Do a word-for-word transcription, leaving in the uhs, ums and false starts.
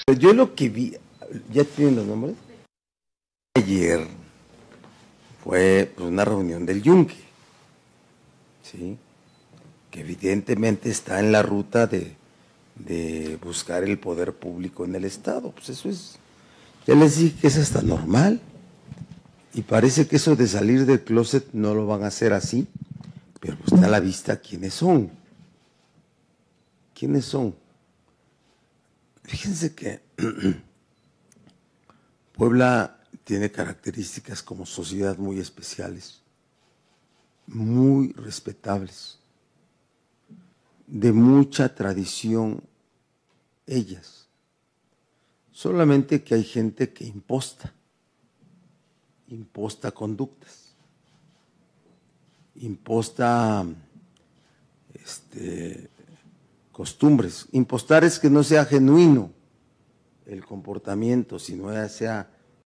Pero yo lo que vi, ¿ya tienen los nombres? Ayer fue pues, una reunión del Yunque, ¿sí? Que evidentemente está en la ruta de, de buscar el poder público en el Estado. Pues eso es, ya les dije que es hasta normal. Y parece que eso de salir del closet no lo van a hacer así, pero pues está a la vista quiénes son. ¿Quiénes son? Fíjense que Puebla tiene características como sociedad muy especiales, muy respetables, de mucha tradición ellas. Solamente que hay gente que imposta, imposta conductas, imposta este, costumbres. Impostar es que no sea genuino el comportamiento, sino ya sea